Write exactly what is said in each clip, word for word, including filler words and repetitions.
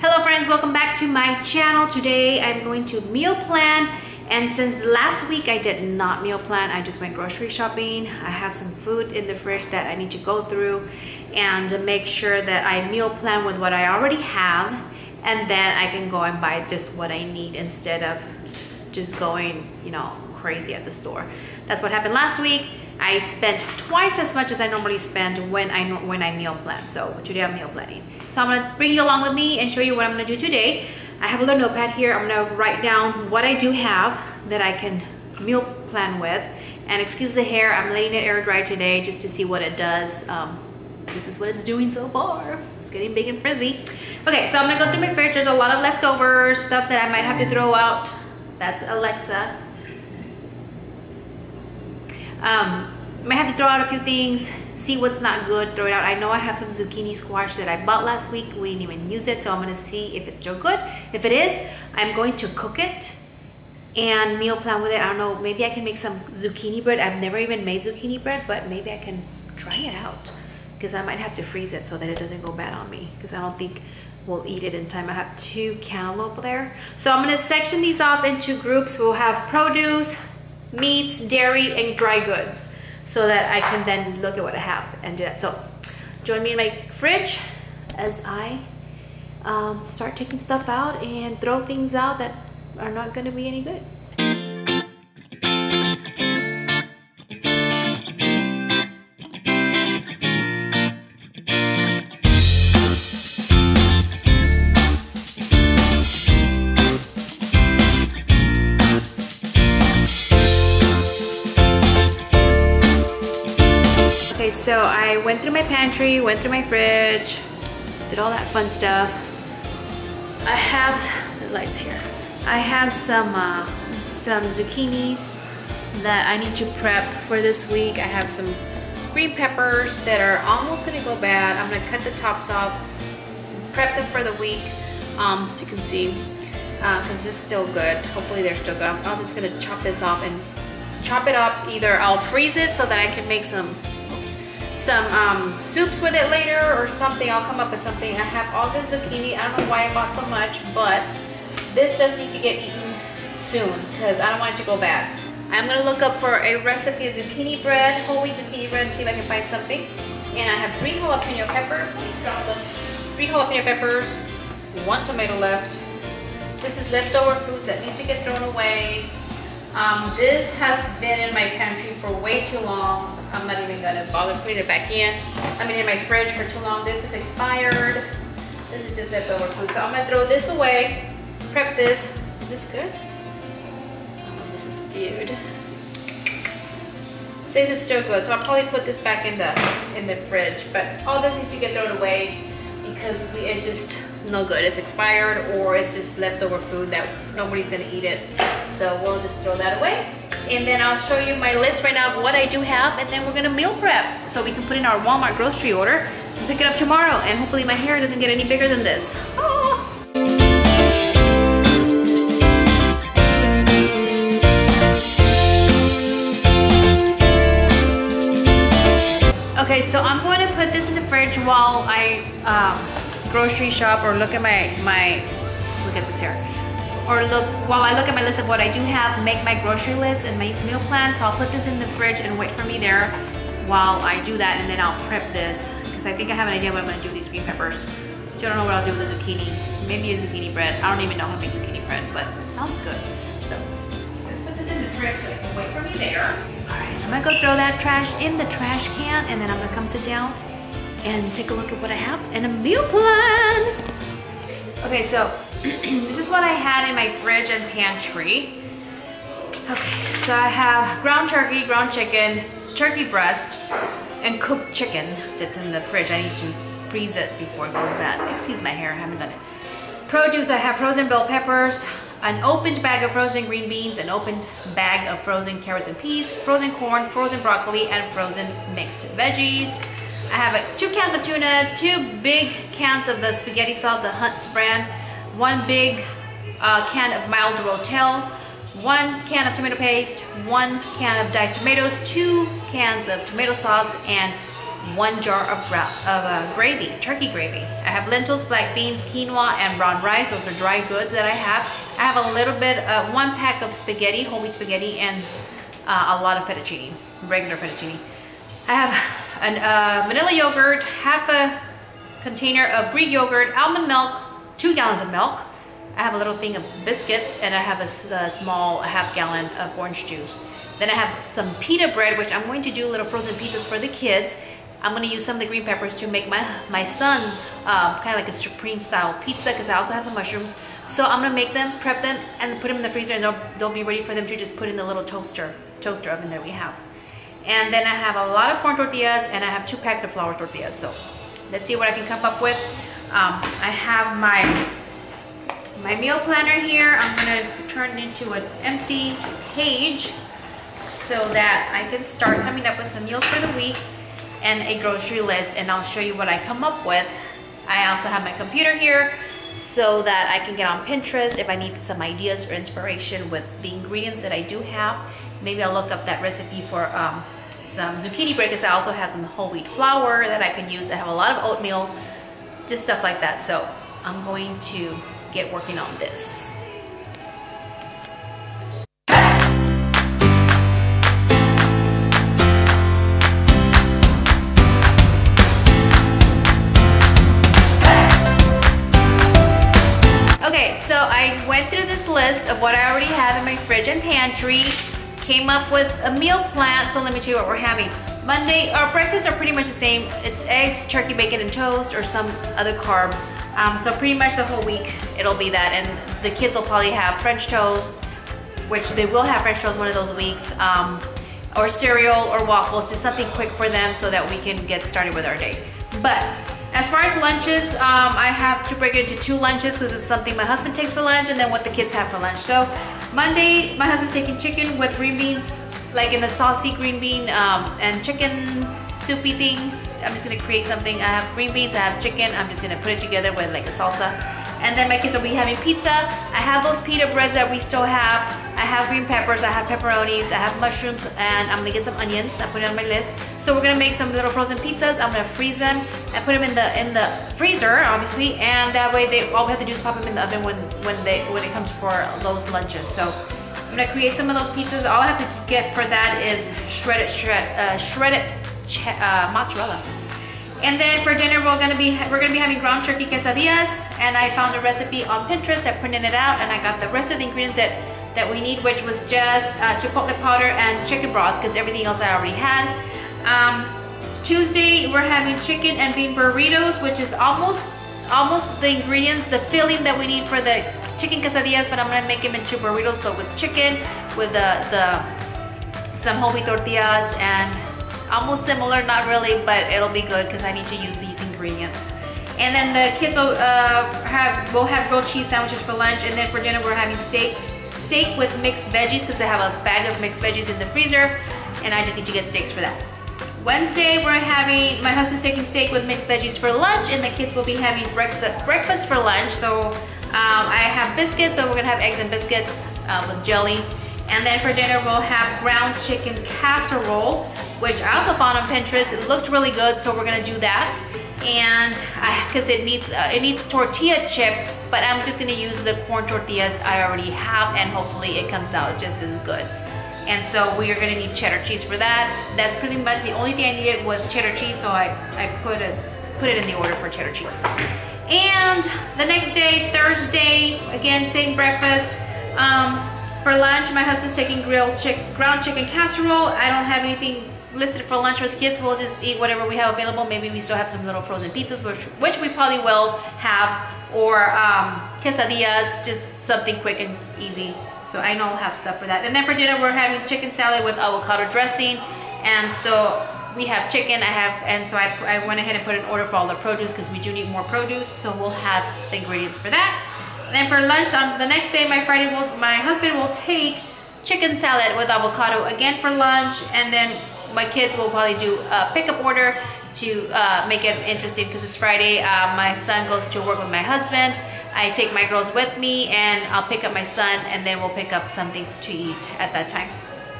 Hello friends, welcome back to my channel. Today I'm going to meal plan, and since last week I did not meal plan, I just went grocery shopping. I have some food in the fridge that I need to go through and make sure that I meal plan with what I already have, and then I can go and buy just what I need instead of just going, you know, crazy at the store. That's what happened last week. I spent twice as much as I normally spend when I when I meal plan. So today I'm meal planning. So I'm gonna bring you along with me and show you what I'm gonna do today. I have a little notepad here. I'm gonna write down what I do have that I can meal plan with. And excuse the hair, I'm letting it air dry today just to see what it does. Um, this is what it's doing so far. It's getting big and frizzy. Okay, so I'm gonna go through my fridge. There's a lot of leftovers, stuff that I might have to throw out. That's Alexa. Um, might have to throw out a few things, see what's not good, throw it out. I know I have some zucchini squash that I bought last week. We didn't even use it, so I'm gonna see if it's still good. If it is, I'm going to cook it and meal plan with it. I don't know, maybe I can make some zucchini bread. I've never even made zucchini bread, but maybe I can try it out because I might have to freeze it so that it doesn't go bad on me, because I don't think we'll eat it in time. I have two cantaloupe there. So I'm gonna section these off into groups. We'll have produce, meats, dairy, and dry goods, so that I can then look at what I have and do that. So join me in my fridge as I um, start taking stuff out and throw things out that are not going to be any good. Okay, so I went through my pantry, went through my fridge, did all that fun stuff. I have the lights here. I have some uh, some zucchinis that I need to prep for this week. I have some green peppers that are almost gonna go bad. I'm gonna cut the tops off, prep them for the week, um, so you can see, because uh, this is still good. Hopefully they're still good. I'm, I'm just gonna chop this off and chop it up. Either I'll freeze it so that I can make some some um, soups with it later or something. I'll come up with something. I have all this zucchini. I don't know why I bought so much, but this does need to get eaten soon because I don't want it to go bad. I'm gonna look up for a recipe of zucchini bread, whole wheat zucchini bread, and see if I can find something. And I have three jalapeno peppers. Let me drop them. Three jalapeno peppers, one tomato left. This is leftover food that needs to get thrown away. Um, this has been in my pantry for way too long. I'm not even gonna bother putting it back in. I mean, in my fridge for too long. This is expired. This is just leftover food. So I'm gonna throw this away, prep this. Is this good? Oh, this is good. It says it's still good, so I'll probably put this back in the in the fridge. But all this needs to get thrown away because we, it's just no good. It's expired, or it's just leftover food that nobody's gonna eat it. So we'll just throw that away. And then I'll show you my list right now of what I do have, and then we're gonna meal prep so we can put in our Walmart grocery order and pick it up tomorrow. And hopefully my hair doesn't get any bigger than this. Oh. Okay, so I'm going to put this in the fridge while I um, grocery shop or look at my, my, look at this here. Or look, while I look at my list of what I do have, make my grocery list and make meal plan. So I'll put this in the fridge and wait for me there while I do that, and then I'll prep this, because I think I have an idea what I'm gonna do with these green peppers. Still don't know what I'll do with the zucchini. Maybe a zucchini bread. I don't even know how to make zucchini bread, but it sounds good. So let's put this in the fridge so it can wait for me there. All right, I'm gonna go throw that trash in the trash can, and then I'm gonna come sit down and take a look at what I have and a meal plan. Okay, so this is what I had in my fridge and pantry. Okay, so I have ground turkey, ground chicken, turkey breast, and cooked chicken that's in the fridge. I need to freeze it before it goes bad. Excuse my hair, I haven't done it. Produce, I have frozen bell peppers, an opened bag of frozen green beans, an opened bag of frozen carrots and peas, frozen corn, frozen broccoli, and frozen mixed veggies. I have a, two cans of tuna, two big cans of the spaghetti sauce, the Hunt's brand, one big uh, can of mild Rotel, one can of tomato paste, one can of diced tomatoes, two cans of tomato sauce, and one jar of, gra of uh, gravy, turkey gravy. I have lentils, black beans, quinoa, and brown rice. Those are dry goods that I have. I have a little bit, uh, one pack of spaghetti, whole wheat spaghetti, and uh, a lot of fettuccine, regular fettuccine. I have an, uh, vanilla yogurt, half a container of Greek yogurt, almond milk, two gallons of milk. I have a little thing of biscuits, and I have a, a small a half gallon of orange juice. Then I have some pita bread, which I'm going to do little frozen pizzas for the kids. I'm going to use some of the green peppers to make my, my son's uh, kind of like a supreme style pizza, because I also have some mushrooms. So I'm going to make them, prep them, and put them in the freezer, and they'll, they'll be ready for them to just put in the little toaster, toaster oven that we have. And then I have a lot of corn tortillas, and I have two packs of flour tortillas. So let's see what I can come up with. Um, I have my, my meal planner here. I'm going to turn it into an empty page, so that I can start coming up with some meals for the week and a grocery list, and I'll show you what I come up with. I also have my computer here so that I can get on Pinterest if I need some ideas or inspiration with the ingredients that I do have. Maybe I'll look up that recipe for um, some zucchini bread, because I also have some whole wheat flour that I can use. I have a lot of oatmeal, just stuff like that. So I'm going to get working on this. So I went through this list of what I already have in my fridge and pantry, came up with a meal plan. So let me tell you what we're having. Monday, our breakfasts are pretty much the same. It's eggs, turkey, bacon, and toast, or some other carb. Um, so pretty much the whole week, it'll be that. And the kids will probably have French toast, which they will have French toast one of those weeks, um, or cereal or waffles, just something quick for them so that we can get started with our day. But as far as lunches, um, I have to break it into two lunches, because it's something my husband takes for lunch and then what the kids have for lunch. So Monday, my husband's taking chicken with green beans, like in a saucy green bean um, and chicken soupy thing. I'm just gonna create something. I have green beans, I have chicken. I'm just gonna put it together with like a salsa. And then my kids will be having pizza. I have those pita breads that we still have. I have green peppers, I have pepperonis, I have mushrooms, and I'm gonna get some onions. I put it on my list. So we're gonna make some little frozen pizzas. I'm gonna freeze them and put them in the in the freezer, obviously, and that way they all we have to do is pop them in the oven when when they when it comes for those lunches. So I'm gonna create some of those pizzas. All I have to get for that is shredded shred uh, shredded uh, mozzarella. And then for dinner, we're gonna be we're gonna be having ground turkey quesadillas, and I found a recipe on Pinterest. I printed it out, and I got the rest of the ingredients that that we need, which was just uh, chipotle powder and chicken broth, because everything else I already had. Um, Tuesday, we're having chicken and bean burritos, which is almost almost the ingredients, the filling that we need for the chicken quesadillas, but I'm gonna make them into burritos, but with chicken, with the the some whole wheat tortillas, and almost similar, not really, but it'll be good because I need to use these ingredients. And then the kids will uh, have will have grilled cheese sandwiches for lunch, and then for dinner we're having steaks, steak with mixed veggies, because I have a bag of mixed veggies in the freezer, and I just need to get steaks for that. Wednesday we're having, my husband's taking steak with mixed veggies for lunch, and the kids will be having breakfast breakfast for lunch. So um, I have biscuits, so we're gonna have eggs and biscuits uh, with jelly. And then for dinner, we'll have ground chicken casserole, which I also found on Pinterest. It looked really good, so we're gonna do that. And because it needs uh, it needs tortilla chips, but I'm just gonna use the corn tortillas I already have, and hopefully it comes out just as good. And so we are gonna need cheddar cheese for that. That's pretty much the only thing I needed was cheddar cheese, so I, I put it put it in the order for cheddar cheese. And the next day, Thursday, again, same breakfast. Um, For lunch, my husband's taking grilled chick ground chicken casserole. I don't have anything listed for lunch for the kids. We'll just eat whatever we have available. Maybe we still have some little frozen pizzas, which, which we probably will have, or um, quesadillas, just something quick and easy. So I know I'll have stuff for that. And then for dinner, we're having chicken salad with avocado dressing. And so we have chicken, I have, and so I, I went ahead and put an order for all the produce, because we do need more produce. So we'll have the ingredients for that. And then for lunch on the next day, my Friday, will, my husband will take chicken salad with avocado again for lunch, and then my kids will probably do a pickup order to uh, make it interesting, because it's Friday. Uh, my son goes to work with my husband. I take my girls with me, and I'll pick up my son, and then we'll pick up something to eat at that time.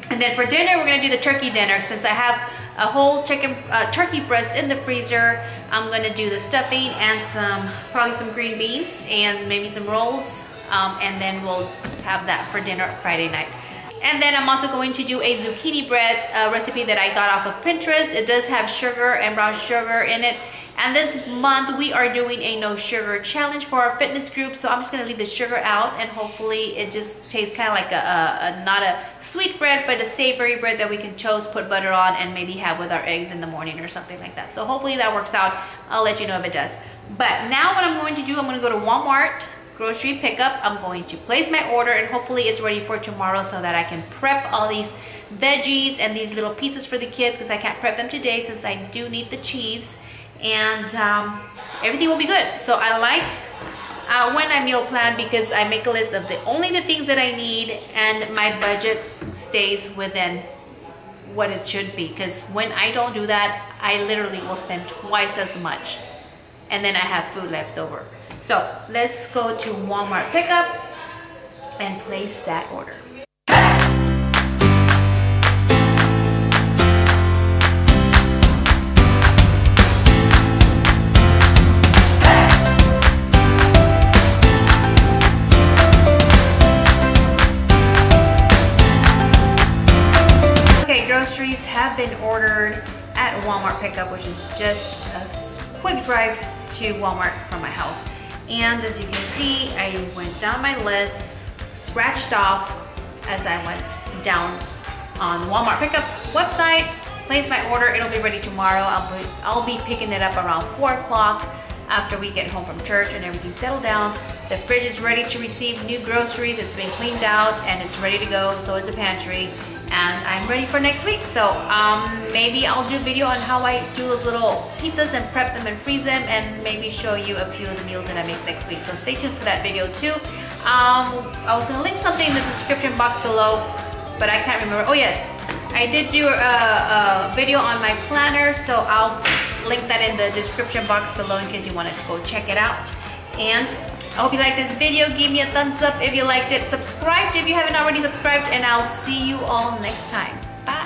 And then for dinner, we're gonna do the turkey dinner. Since I have a whole chicken, uh, turkey breast in the freezer, I'm gonna do the stuffing and some, probably some green beans and maybe some rolls. Um, and then we'll have that for dinner Friday night. And then I'm also going to do a zucchini bread uh, recipe that I got off of Pinterest. It does have sugar and brown sugar in it. And this month we are doing a no sugar challenge for our fitness group. So I'm just gonna leave the sugar out, and hopefully it just tastes kind of like a, a, a, not a sweet bread, but a savory bread that we can toast, put butter on, and maybe have with our eggs in the morning or something like that. So hopefully that works out. I'll let you know if it does. But now what I'm going to do, I'm gonna go to Walmart grocery pickup. I'm going to place my order, and hopefully it's ready for tomorrow so that I can prep all these veggies and these little pizzas for the kids, because I can't prep them today since I do need the cheese. And um, everything will be good. So I like uh, when I meal plan, because I make a list of the only the things that I need, and my budget stays within what it should be. Because when I don't do that, I literally will spend twice as much, and then I have food left over. So let's go to Walmart pickup and place that order. Groceries have been ordered at Walmart pickup, which is just a quick drive to Walmart from my house. And as you can see, I went down my list, scratched off as I went down on the Walmart pickup website, placed my order. It'll be ready tomorrow. I'll be, I'll be picking it up around four o'clock after we get home from church and everything settled down. The fridge is ready to receive new groceries. It's been cleaned out and it's ready to go. So is the pantry. And I'm ready for next week. So um, maybe I'll do a video on how I do those little pizzas and prep them and freeze them, and maybe show you a few of the meals that I make next week. So stay tuned for that video too. Um, I was gonna link something in the description box below, but I can't remember. Oh yes, I did do a, a video on my planner, so I'll link that in the description box below in case you wanted to go check it out. And I hope you liked this video. Give me a thumbs up if you liked it. Subscribe if you haven't already subscribed, and I'll see you all next time. Bye.